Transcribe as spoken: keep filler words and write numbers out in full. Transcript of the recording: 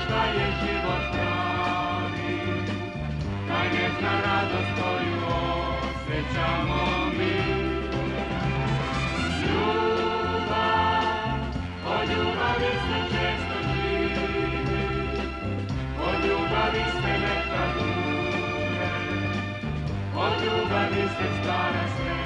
šta je život pravi, taj ne zna radost koju osjećamo mi. Ljubav, o ljubavi se često živi, o ljubavi se nekad umre, o ljubavi se stara sve.